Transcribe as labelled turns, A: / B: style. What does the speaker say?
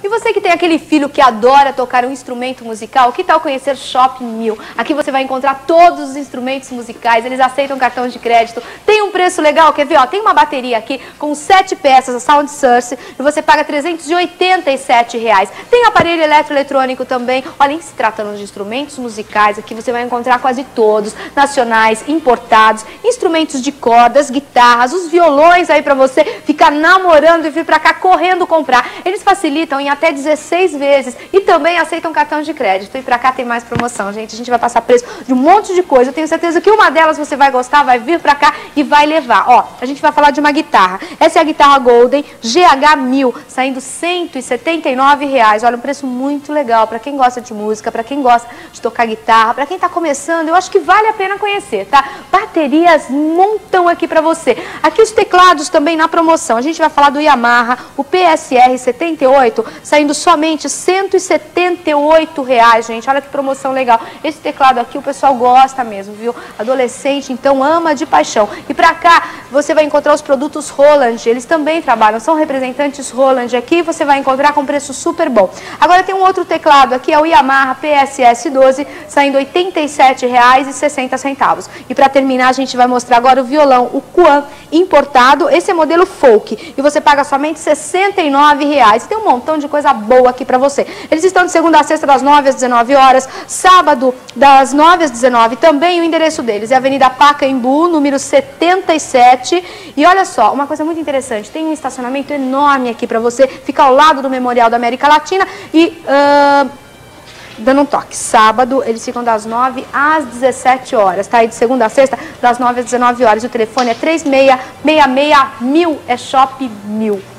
A: E você que tem aquele filho que adora tocar um instrumento musical, que tal conhecer Shop 1000? Aqui você vai encontrar todos os instrumentos musicais, eles aceitam cartão de crédito, tem um preço legal, quer ver? Ó, tem uma bateria aqui com 7 peças, a Sound Source, e você paga R$387. Tem aparelho eletroeletrônico também. Olha, em se tratando de instrumentos musicais, aqui você vai encontrar quase todos, nacionais, importados, instrumentos de cordas, guitarras, os violões aí pra você ficar namorando e vir pra cá correndo comprar. Eles facilitam em até 16 vezes e também aceitam cartão de crédito. E pra cá tem mais promoção, gente. A gente vai passar preço de um monte de coisa. Eu tenho certeza que uma delas você vai gostar, vai vir pra cá e vai levar. Ó, a gente vai falar de uma guitarra. Essa é a guitarra Golden GH1000, saindo R$179. Olha, um preço muito legal pra quem gosta de música, pra quem gosta de tocar guitarra, pra quem tá começando, eu acho que vale a pena conhecer, tá? Baterias montão aqui pra você. Aqui os teclados também na promoção. A gente vai falar do Yamaha, o PSR 78, saindo somente R$178, gente. Olha que promoção legal. Esse teclado aqui o pessoal gosta mesmo, viu? Adolescente, então, ama de paixão. E pra cá, você vai encontrar os produtos Roland. Eles também trabalham, são representantes Roland aqui. Você vai encontrar com preço super bom. Agora tem um outro teclado aqui, é o Yamaha PSS 12, saindo R$87,60. E pra terminar, a gente vai mostrar agora o violão, o Quan importado. Esse é modelo folk. E você paga somente R$69. Tem um montão de coisa boa aqui pra você. Eles estão de segunda a sexta, das 9 às 19 horas. Sábado, das 9 às 19. Também o endereço deles é Avenida Pacaembu, número 77. E olha só, uma coisa muito interessante. Tem um estacionamento enorme aqui pra você. Fica ao lado do Memorial da América Latina. E... dando um toque, sábado eles ficam das 9 às 17 horas, tá? E de segunda a sexta, das 9 às 19 horas. O telefone é 3666 1000, é Shop 1000.